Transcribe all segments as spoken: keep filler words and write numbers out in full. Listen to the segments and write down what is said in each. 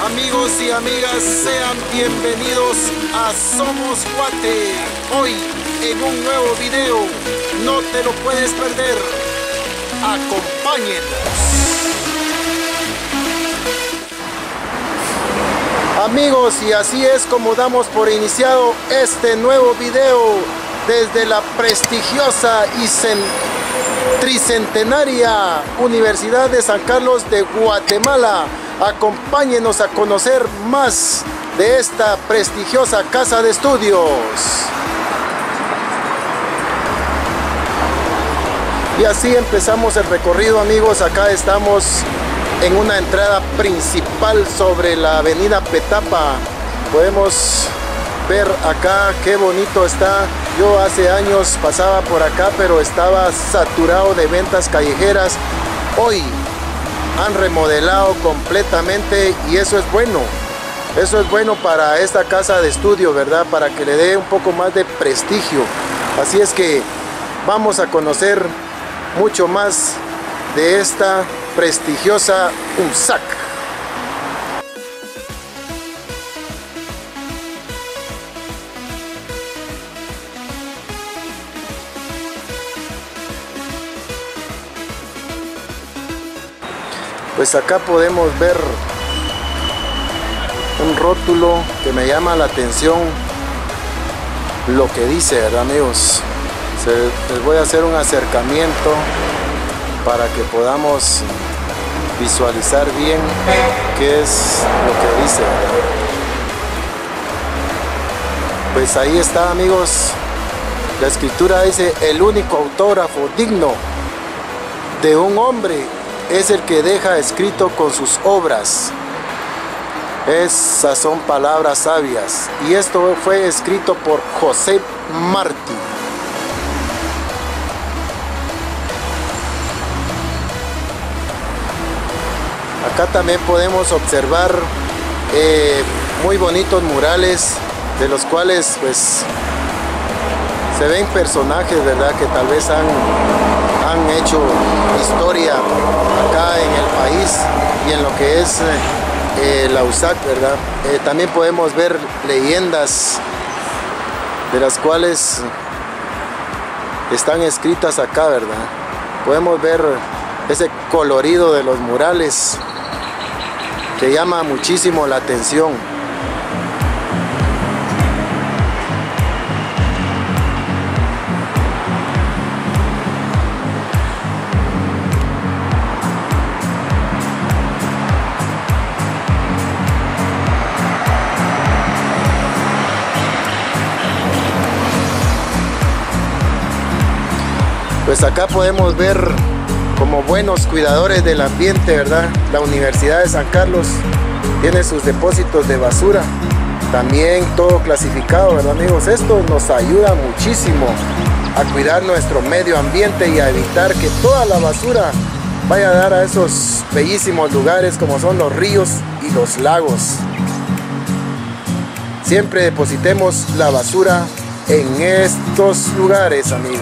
Amigos y amigas, sean bienvenidos a Somos Guate. Hoy en un nuevo video, no te lo puedes perder. Acompáñenos. Amigos, y así es como damos por iniciado este nuevo video desde la prestigiosa y tricentenaria Universidad de San Carlos de Guatemala. Acompáñenos a conocer más de esta prestigiosa casa de estudios. Y así empezamos el recorrido, amigos. Acá estamos en una entrada principal sobre la avenida Petapa. Podemos ver acá qué bonito está. Yo hace años pasaba por acá, pero estaba saturado de ventas callejeras. Hoy han remodelado completamente y eso es bueno. Eso es bueno para esta casa de estudio, ¿verdad? Para que le dé un poco más de prestigio. Así es que vamos a conocer mucho más de esta prestigiosa U S A C. Pues acá podemos ver un rótulo que me llama la atención lo que dice, ¿verdad, amigos? Se, les voy a hacer un acercamiento para que podamos visualizar bien qué es lo que dice, ¿verdad? Pues ahí está, amigos. La escritura dice: el único autógrafo digno de un hombre es el que deja escrito con sus obras. Esas son palabras sabias. Y esto fue escrito por José Martí. Acá también podemos observar eh, muy bonitos murales, de los cuales pues se ven personajes, ¿verdad?, que tal vez han, han hecho historia acá en el país y en lo que es eh, la U S A C, ¿verdad? Eh, también podemos ver leyendas de las cuales están escritas acá, ¿verdad? Podemos ver ese colorido de los murales que llama muchísimo la atención. Pues acá podemos ver, como buenos cuidadores del ambiente, ¿verdad?, la Universidad de San Carlos tiene sus depósitos de basura, también todo clasificado, ¿verdad, amigos? Esto nos ayuda muchísimo a cuidar nuestro medio ambiente y a evitar que toda la basura vaya a dar a esos bellísimos lugares como son los ríos y los lagos. Siempre depositemos la basura en estos lugares, amigos.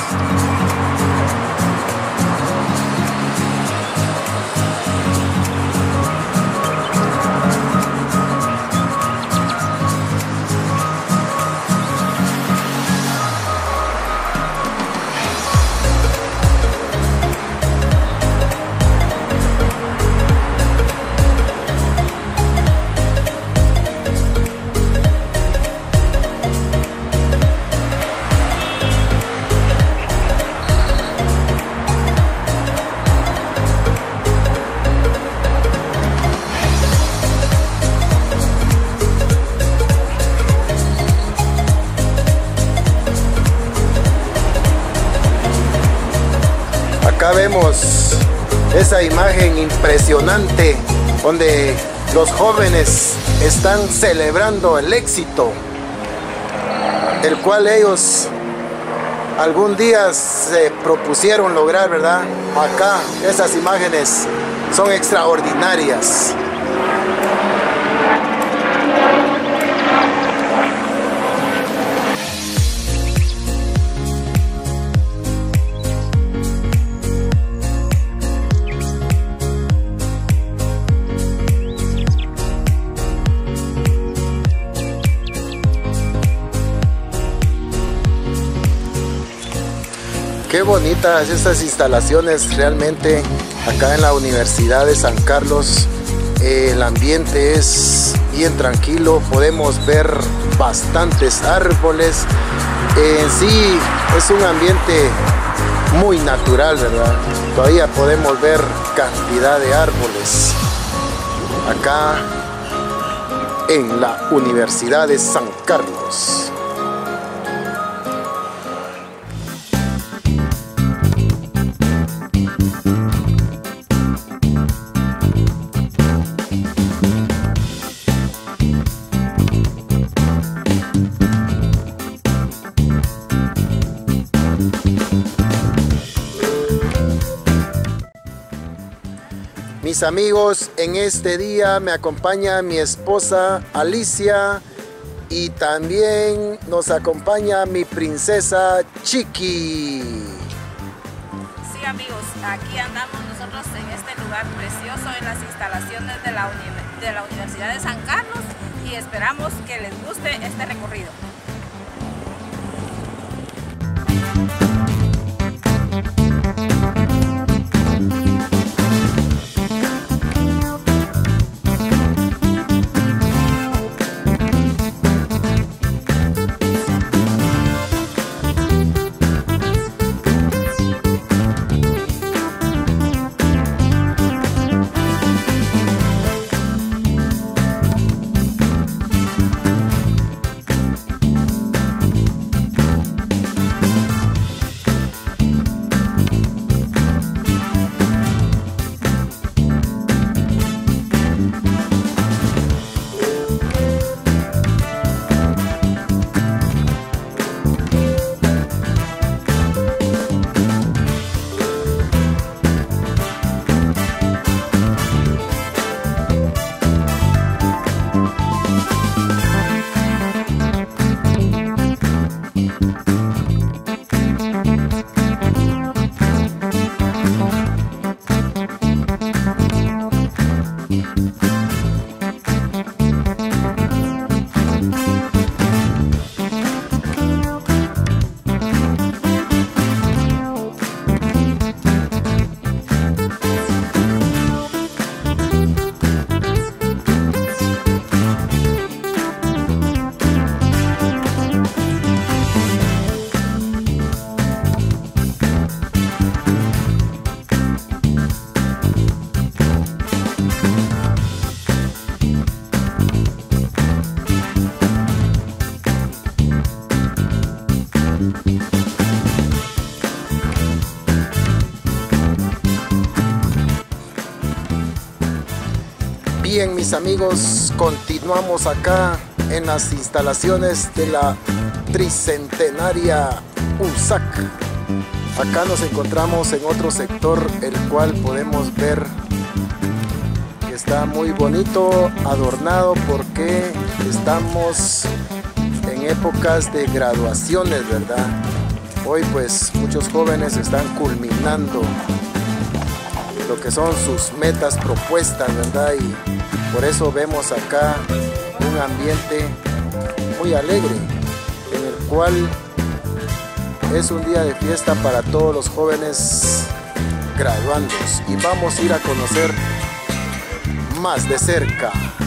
Acá vemos esa imagen impresionante donde los jóvenes están celebrando el éxito, el cual ellos algún día se propusieron lograr, ¿verdad? Acá esas imágenes son extraordinarias. Qué bonitas estas instalaciones realmente acá en la Universidad de San Carlos. Eh, el ambiente es bien tranquilo, podemos ver bastantes árboles. Eh, en sí es un ambiente muy natural, ¿verdad? Todavía podemos ver cantidad de árboles acá en la Universidad de San Carlos. Mis amigos, en este día me acompaña mi esposa Alicia y también nos acompaña mi princesa Chiqui. Sí, amigos, aquí andamos nosotros en este lugar precioso en las instalaciones de la, uni de la Universidad de San Carlos y esperamos que les guste este recorrido. Bien, mis amigos, continuamos acá en las instalaciones de la tricentenaria U S A C. Acá nos encontramos en otro sector, el cual podemos ver que está muy bonito, adornado, porque estamos en épocas de graduaciones, ¿verdad? Hoy pues muchos jóvenes están culminando lo que son sus metas propuestas, ¿verdad? Y por eso vemos acá un ambiente muy alegre, en el cual es un día de fiesta para todos los jóvenes graduandos. Y vamos a ir a conocer más de cerca